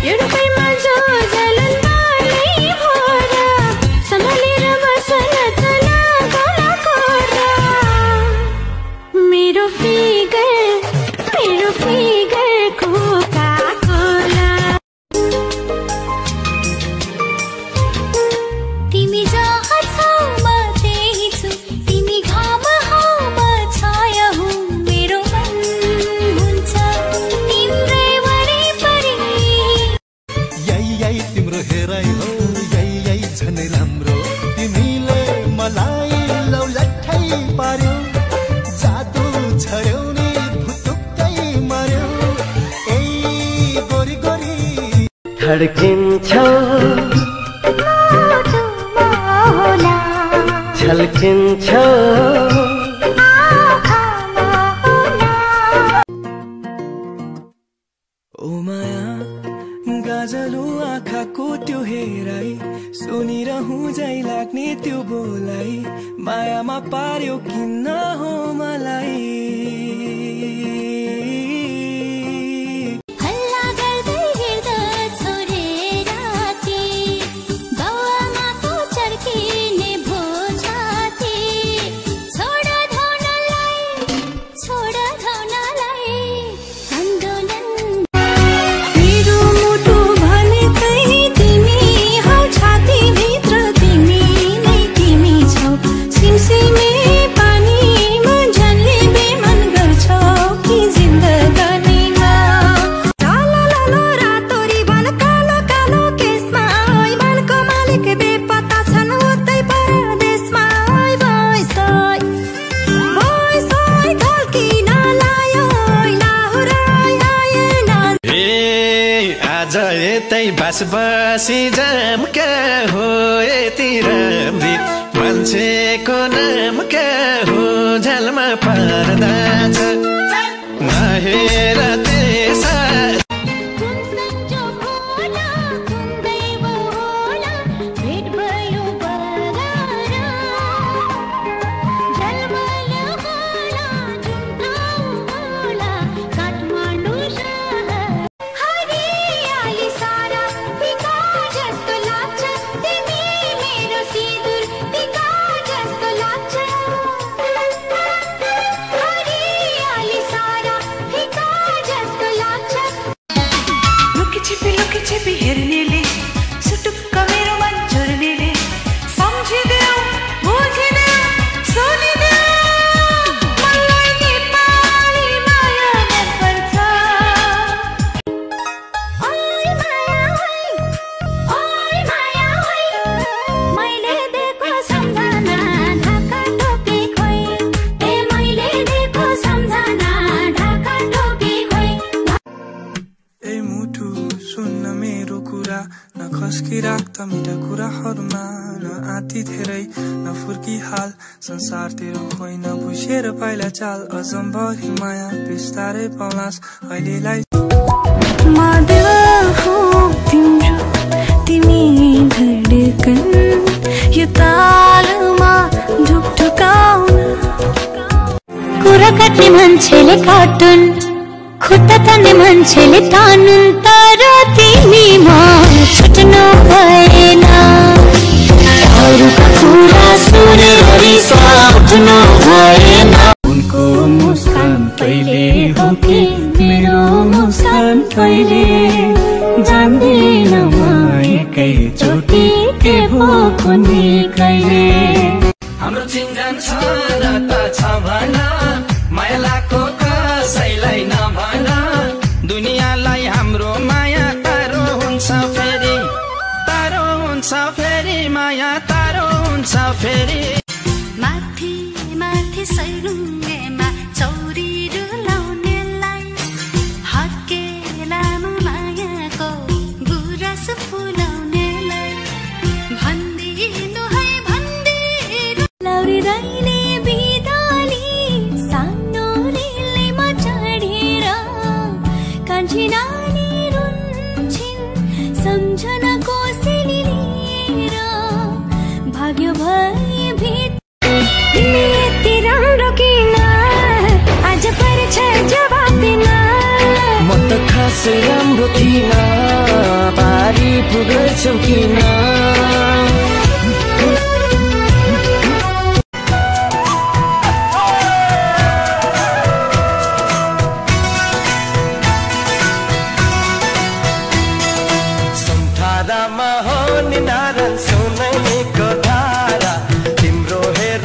धड्किन्छ झल्किन्छ ओ माया गाजलु आँखाको त्यो हेराई सुनिरहँ झै लाग्ने त्यो बोलाई मायामा पार्यो किन हो मलाई बस बसी जाम क्या हो यतिर मान्छेको नाम क्या हो झलमा पर्दा छ नहेर त्यसै खस्की राख्दा मिठा कुराहरूमा न आँती धेरै न फुर्की हाल संसार तेरो होइन बुझेर पाइला चाल अजम्भरी माया बिस्तारै पाउलास अहिलेलाई तिमी धड्कन यो तालमा ढुकढुकाउन कुरा काट्ने मान्छेले काटुन् खुट्टा तान्ने मान्छेले तानुन् तर तिमीमा छुट्नु भएन अरूका कुरा सुनेर रिसाउनु भएन उनको मुस्कान पहिले हो कि मेरो मुस्कान पहिले जान्दिन म एकैचोटि के हो कुनै कहिले हाम्रो चिन्जान छ र त छ भना माया लागेको कसैलाई नभन दुनियाँलाई हाम्रो माया तारो हुन्छ फेरि माया तारो हुन्छ फेरि माथि माथि सैलुङ्गेमा चौरी डुलाउनेलाई हर्केलामा मायाको गुराँस फुलाउनेलाई भन्दिनु है भन्दिनु लौरी राईले बिदाली सानो रेलमा चढेर कान्छी नानी रुन्छिन् सम्झनाको सेली लिएर भाग्यो भए भेट तिमी यति राम्रो किन आज पर्छ जवाब दिन म त खासै राम्रो थिइन गर्छौ किन सुन्थारामा हो नि नारायण सुनैको धारा तिम्रो हेर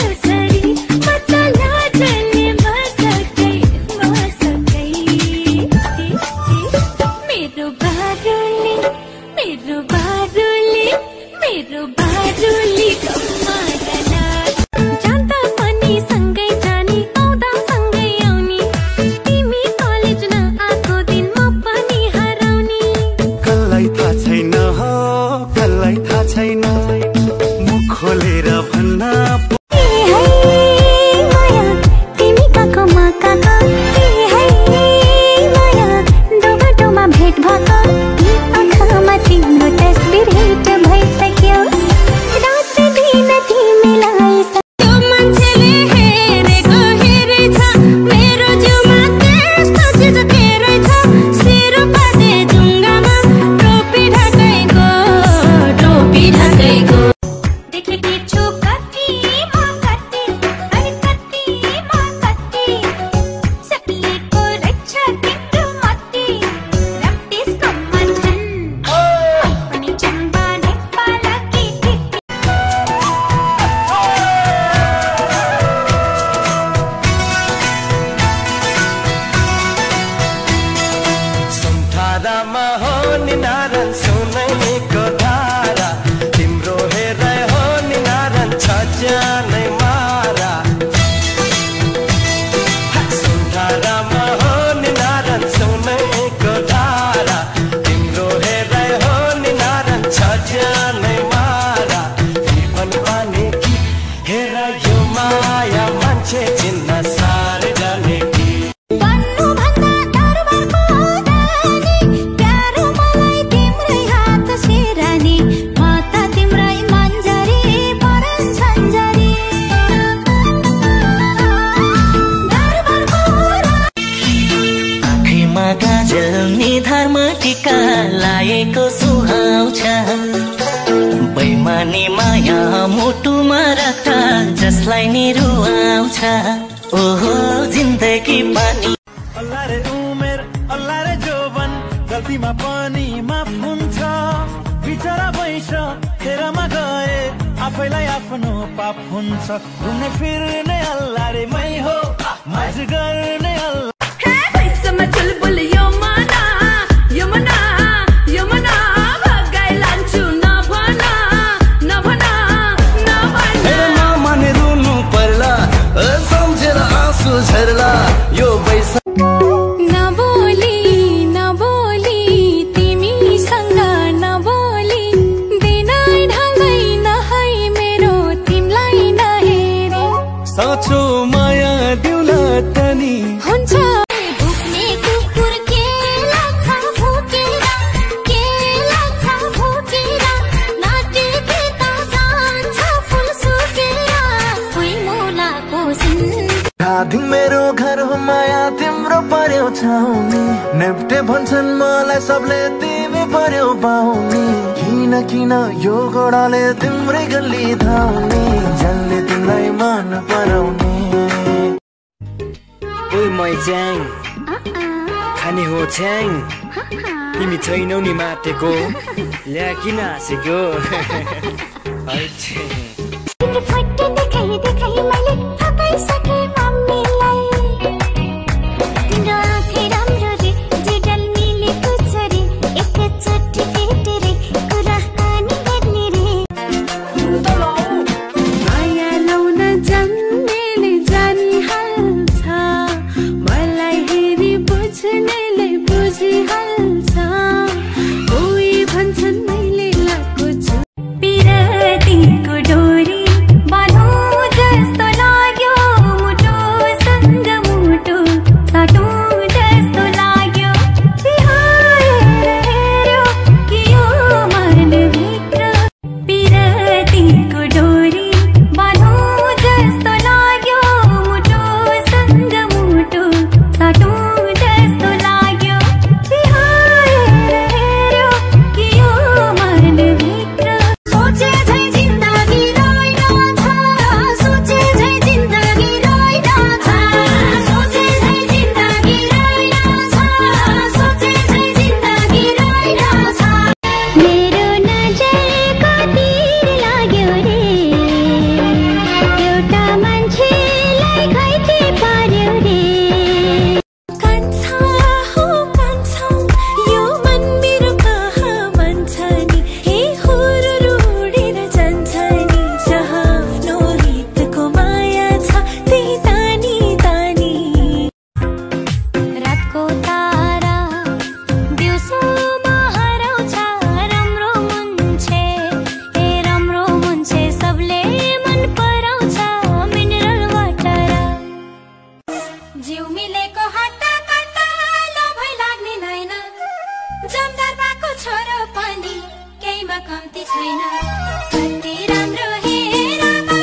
नारायण सुनैको धारा तिम्रो हेराइ हो नि नारायण छ ज्यानै मारा सुन्थारामा हो नि नारायण सुनैको धारा तिम्रो हेराइ हो नि नारायण छ ज्यानै मारा पनि पानी कि हेर यो माया मान्छे चिन्न सारे जाने कि निधारमा टीका लाएको सुहाउँछ बैमानी माया मुटुमा राख्दा जसलाई नि रुवाउँछ ओहो जिन्दगी पानी अल्लाह रे उमेर अल्लाह रे जोवन गल्तीमा पनि माफ हुन्छ बिचरा बैस तेरामा गए आफैलाई आफ्नो पाप हुन्छ घुम्ने फिर्ने अल्लाह रे मै हो मज गर्ने अल्लाह यो पैसा नबोली तिमीसँग नबोली दिनै ढल्दैन है मेरो तिमीलाई नहेरे साँचो माया दिउला तनी हुन्छ भुक्ने कुकुर के लाग्छ भुकेर नाटेके त जान्छ फुल सुकेर कोही मुलाको सिन मेरो घर हो माया तिम्रो पर्यो छाउनी नेप्टे भन्छन् मलाई सबले तिमी पर्यो पाउने किन यो घोडाले तिम्रै गल्ली धाउने जसले तिमीलाई मन पराउने ओइ मै च्याङ खाने हो च्याङ तिमी छैनौ नि माटेको ल्या किन हाँसेको देखाइ मैले थकाइसके मम्मीलाई तिम्रो आँखै राम्रो रे जेडल मिलेको छ रे एकचोटि भेटे रे कुराकानी गर्ने रे माया लाउन जन्मेले जानिहाल्छ मलाई हेरी बुझ्नेले बुझिहाल्छ कोही भन्छन् मैले लाएको छु पिरतीको डोरी कम्ती छैन कति राम्रो हेर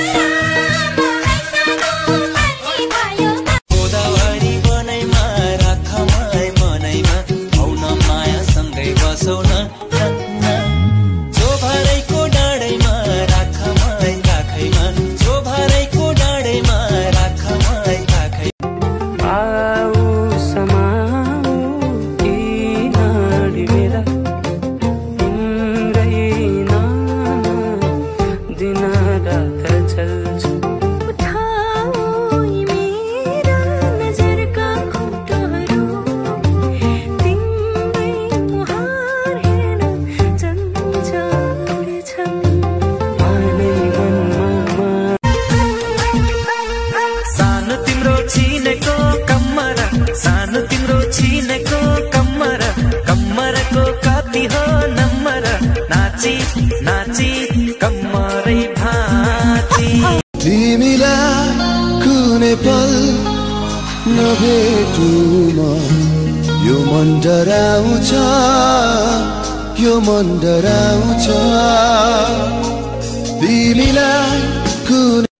गोदावरी बनैमा राखमाई मनैमा आउन माया सँगै बसौ न जोभरैको डाँडैमा राखमाई राखैमा जोभरैको डाँडैमा राखमाई राखै आऊ समाऊ यी नाडी मेरा तिम्रै नाममा दिन रात चल्छ सानो तिम्रो छिनेको कम्मर कम्मरको कति हो नम्बर नाची नाची कम्मरै भाँची तिमीलाई कुनै पल नभेटुमा यो मन डराउँछ तिमीलाई कुनै